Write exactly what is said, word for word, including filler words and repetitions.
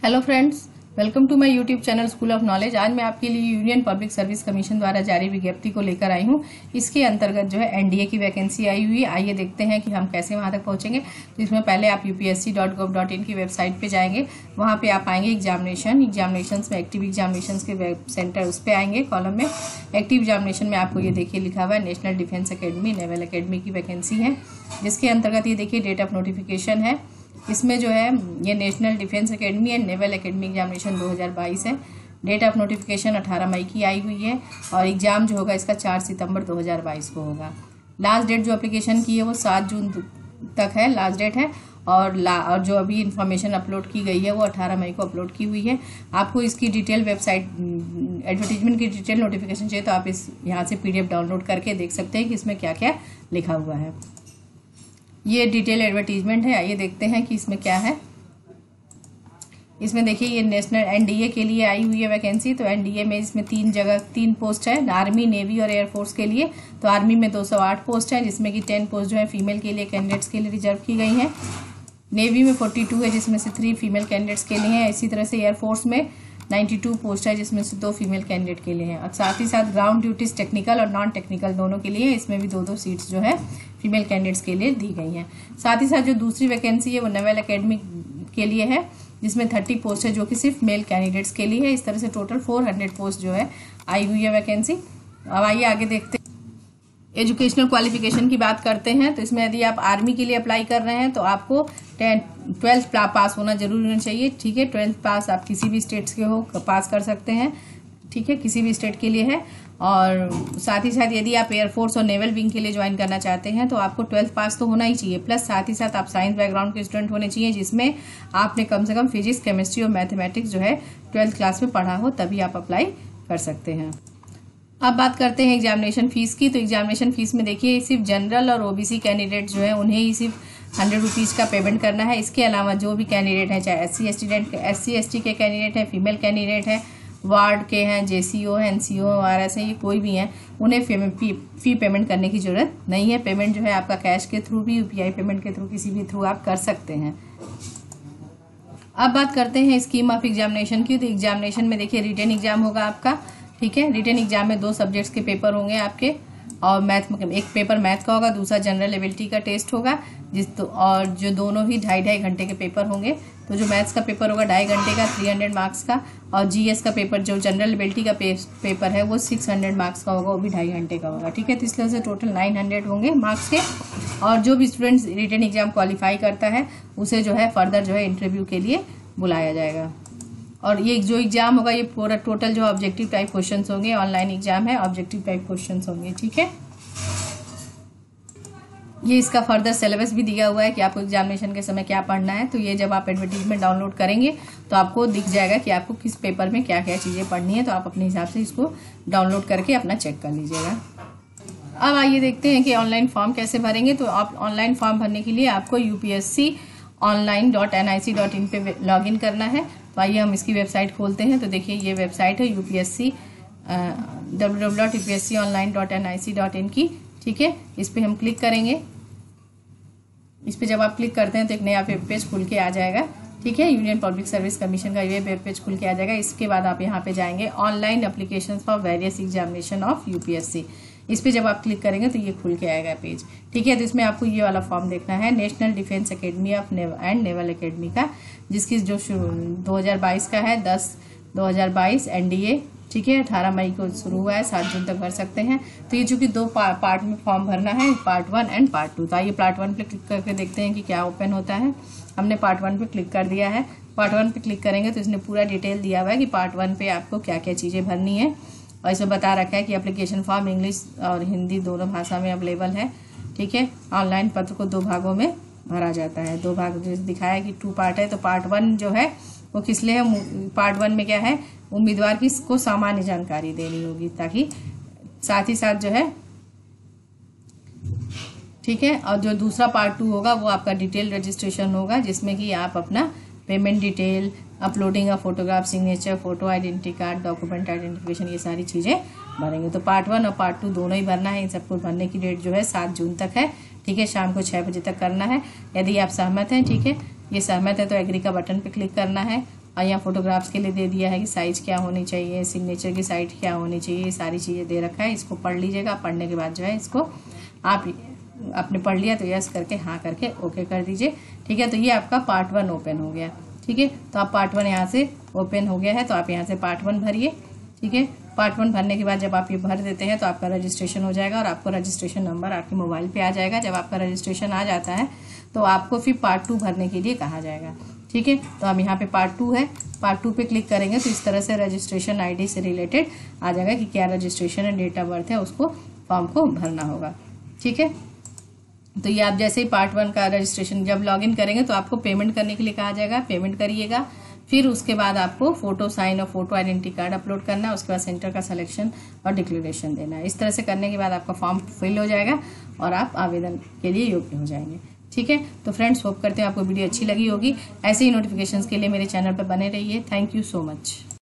Hello friends, welcome to my YouTube channel school of knowledge. आज मैं आपके लिए यूनियन पब्लिक सर्विस कमीशन द्वारा जारी विज्ञप्ति को लेकर आई हूँ। इसके अंतर्गत जो है एनडीए की वैकेंसी आई हुई है। आइए देखते हैं कि हम कैसे वहां तक पहुंचेंगे। तो इसमें पहले आप UPSC dot gov dot in की वेबसाइट पे जाएंगे। वहां पे आप आएंगे एग्जामिनेशन एग्जामिनेशन में एक्टिव एग्जामिनेशन के वेब सेंटर उस पर आएंगे। कॉलम में एक्टिव एग्जामिनेशन में आपको ये देखिए लिखा हुआ है national defence academy naval academy की वैकेंसी है, जिसके अंतर्गत ये देखिए डेट ऑफ नोटिफिकेशन है। इसमें जो है ये national defence academy and naval academy examination दो हज़ार बाईस है। डेट ऑफ नोटिफिकेशन अठारह मई की आई हुई है और एग्जाम जो होगा इसका चार सितंबर दो हज़ार बाईस को होगा। लास्ट डेट जो एप्लीकेशन की है वो सात जून तक है, लास्ट डेट है। और ला और जो अभी इन्फॉर्मेशन अपलोड की गई है वो अठारह मई को अपलोड की हुई है। आपको इसकी डिटेल वेबसाइट एडवर्टीजमेंट की डिटेल नोटिफिकेशन चाहिए तो आप इस यहाँ से पीडीएफ डाउनलोड करके देख सकते हैं कि इसमें क्या क्या लिखा हुआ है। ये डिटेल एडवर्टीजमेंट है। आइए देखते हैं कि इसमें क्या है। इसमें देखिए ये नेशनल एनडीए के लिए आई हुई है वैकेंसी। तो एनडीए में इसमें तीन जगह तीन पोस्ट है, आर्मी, नेवी और एयरफोर्स के लिए। तो आर्मी में दो सौ आठ पोस्ट है, जिसमें कि दस पोस्ट जो है फीमेल के लिए कैंडिडेट्स के लिए रिजर्व की गई है। नेवी में बयालीस है, जिसमें से थ्री फीमेल कैंडिडेट्स के लिए है। इसी तरह से एयरफोर्स में बानवे पोस्ट है, जिसमें से दो फीमेल कैंडिडेट के लिए हैं। और साथ ही साथ ग्राउंड ड्यूटीज टेक्निकल और नॉन टेक्निकल दोनों के लिए इसमें भी दो दो सीट्स जो है फीमेल कैंडिडेट्स के लिए दी गई हैं। साथ ही साथ जो दूसरी वैकेंसी है वो नेवल एकेडमी के लिए है, जिसमें तीस पोस्ट है जो कि सिर्फ मेल कैंडिडेट्स के लिए है। इस तरह से टोटल चार सौ पोस्ट जो है आई हुई है वैकेंसी। अब आइए आगे देखते हैं। एजुकेशनल क्वालिफिकेशन की बात करते हैं तो इसमें यदि आप आर्मी के लिए अप्लाई कर रहे हैं तो आपको ट्वेल्थ पास होना जरूरी होना चाहिए। ठीक है, ट्वेल्थ पास आप किसी भी स्टेट के हो पास कर सकते हैं। ठीक है, किसी भी स्टेट के लिए है। और साथ ही साथ यदि आप एयरफोर्स और नेवल विंग के लिए ज्वाइन करना चाहते हैं तो आपको ट्वेल्थ पास तो होना ही चाहिए, प्लस साथ ही साथ आप साइंस बैकग्राउंड के स्टूडेंट होने चाहिए, जिसमें आपने कम से कम फिजिक्स, केमिस्ट्री और मैथमेटिक्स जो है ट्वेल्थ क्लास में पढ़ा हो, तभी आप अप्लाई कर सकते हैं। अब बात करते हैं एग्जामिनेशन फीस की। तो एग्जामिनेशन फीस में देखिए सिर्फ जनरल और ओबीसी कैंडिडेट जो है उन्हें ही सिर्फ हंड्रेड रुपीज का पेमेंट करना है। इसके अलावा जो भी कैंडिडेट है, चाहे S C student S C S T के कैंडिडेट है, फीमेल कैंडिडेट है, वार्ड के हैं, जेसीओ है, एनसीओ आर एस है, ये कोई भी हैं, उन्हें फी, फी पेमेंट करने की जरूरत नहीं है। पेमेंट जो है आपका कैश के थ्रू भी, यूपीआई पेमेंट के थ्रू, किसी भी थ्रू आप कर सकते हैं। अब बात करते हैं स्कीम ऑफ एग्जामिनेशन की। तो एग्जामिनेशन में देखिए रिटन एग्जाम होगा आपका। ठीक है, रिटन एग्जाम में दो सब्जेक्ट्स के पेपर होंगे आपके, और मैथ में एक पेपर मैथ का होगा, दूसरा जनरल एबिलिटी का टेस्ट होगा, जिस तो और जो दोनों ही ढाई ढाई घंटे के पेपर होंगे। तो जो मैथ्स का पेपर होगा ढाई घंटे का, तीन सौ मार्क्स का, और जीएस का पेपर जो जनरल एबिलिटी का पे, पेपर है वो छह सौ मार्क्स का होगा, वो भी ढाई घंटे का होगा। ठीक है, तो इस तरह से टोटल नौ सौ होंगे मार्क्स के। और जो भी स्टूडेंट्स रिटन एग्जाम क्वालिफाई करता है उसे जो है फर्दर जो है इंटरव्यू के लिए बुलाया जाएगा। और ये जो एग्जाम होगा ये पूरा टोटल जो ऑब्जेक्टिव टाइप क्वेश्चंस होंगे, ऑनलाइन एग्जाम है, ऑब्जेक्टिव टाइप क्वेश्चंस होंगे। ठीक है, ये इसका फर्दर सिलेबस भी दिया हुआ है कि आपको एग्जामिनेशन के समय क्या पढ़ना है। तो ये जब आप एडवर्टीजमेंट डाउनलोड करेंगे तो आपको दिख जाएगा कि आपको किस पेपर में क्या क्या चीजें पढ़नी है। तो आप अपने हिसाब से इसको डाउनलोड करके अपना चेक कर लीजिएगा। अब आइए देखते हैं कि ऑनलाइन फॉर्म कैसे भरेंगे। तो आप ऑनलाइन फॉर्म भरने के लिए आपको UPSC online dot N I C dot in पे लॉग इन करना है। तो आइए हम इसकी वेबसाइट खोलते हैं। तो देखिए ये वेबसाइट है UPSC W W W dot U P S C online dot N I C dot in की। ठीक है, इस पे हम क्लिक करेंगे। इस पे जब आप क्लिक करते हैं तो एक नया वेब पेज खुल के आ जाएगा। ठीक है, यूनियन पब्लिक सर्विस कमीशन का ये वेब पेज खुल के आ जाएगा। इसके बाद आप यहाँ पे जाएंगे online application for various examination of UPSC. इस पे जब आप क्लिक करेंगे तो ये खुल के आएगा पेज। ठीक है, तो इसमें आपको ये वाला फॉर्म देखना है, national defence academy of and naval academy का, जिसकी जो दो हज़ार बाईस का है, दस दो हज़ार बाईस एनडीए। ठीक है, अठारह मई को शुरू हुआ है, सात जून तक भर सकते हैं। तो ये चूंकि दो पा, पार्ट में फॉर्म भरना है, part one and part two. तो आइए पार्ट वन पे क्लिक करके देखते हैं कि क्या ओपन होता है। हमने पार्ट वन पे क्लिक कर दिया है। पार्ट वन पे क्लिक करेंगे तो इसने पूरा डिटेल दिया हुआ है कि पार्ट वन पे आपको क्या क्या चीजें भरनी है। और इसमें बता रखा है कि एप्लीकेशन फॉर्म इंग्लिश और हिंदी दोनों भाषा में अवेलेबल है। ठीक है, ऑनलाइन पत्र को दो भागों में भरा जाता है। दो भाग जो दिखाया है कि टू पार्ट है। तो पार्ट वन जो है वो किस लिए है, पार्ट वन में क्या है, उम्मीदवार की को सामान्य जानकारी देनी होगी, ताकि साथ ही साथ जो है ठीक है। और जो दूसरा पार्ट टू होगा वो आपका डिटेल रजिस्ट्रेशन होगा, जिसमें कि आप अपना payment detail, uploading of photograph, signature, photo identity card, document identification, ये सारी चीजें भरेंगे। तो पार्ट वन और पार्ट टू दोनों ही भरना है। इन सबको भरने की डेट जो है सात जून तक है। ठीक है, शाम को छह बजे तक करना है। यदि आप सहमत हैं, ठीक है, ये सहमत है तो एग्री का बटन पे क्लिक करना है। और यहाँ फोटोग्राफ्स के लिए दे दिया है कि साइज क्या होनी चाहिए, सिग्नेचर की साइट क्या होनी चाहिए, ये सारी चीज़ें दे रखा है। इसको पढ़ लीजिएगा। पढ़ने के बाद जो है इसको आप आपने पढ़ लिया तो यस करके हाँ करके ओके कर दीजिए। ठीक है, तो ये आपका पार्ट वन ओपन हो गया। ठीक है, तो आप पार्ट वन यहाँ से ओपन हो गया है, तो आप यहाँ से पार्ट वन भरिए। ठीक है, पार्ट वन भरने के बाद जब आप ये भर देते हैं तो आपका रजिस्ट्रेशन हो जाएगा और आपको रजिस्ट्रेशन नंबर आपके मोबाइल पे आ जाएगा। जब आपका रजिस्ट्रेशन आ जाता है तो आपको फिर पार्ट टू भरने के लिए कहा जाएगा। ठीक है, तो हम यहाँ पे पार्ट टू है, पार्ट टू पे क्लिक करेंगे तो इस तरह से रजिस्ट्रेशन आईडी से रिलेटेड आ जाएगा कि क्या registration and date of birth है, उसको फॉर्म को भरना होगा। ठीक है, तो ये आप जैसे ही पार्ट वन का रजिस्ट्रेशन जब लॉगिन करेंगे तो आपको पेमेंट करने के लिए कहा जाएगा, पेमेंट करिएगा। फिर उसके बाद आपको फोटो साइन और फोटो आइडेंटिटी कार्ड अपलोड करना है। उसके बाद सेंटर का सिलेक्शन और डिक्लेरेशन देना है। इस तरह से करने के बाद आपका फॉर्म फिल हो जाएगा और आप आवेदन के लिए योग्य हो जाएंगे। ठीक है, तो फ्रेंड्स होप करते हैं आपको वीडियो अच्छी लगी होगी। ऐसे ही नोटिफिकेशंस के लिए मेरे चैनल पर बने रहिए। Thank you so much.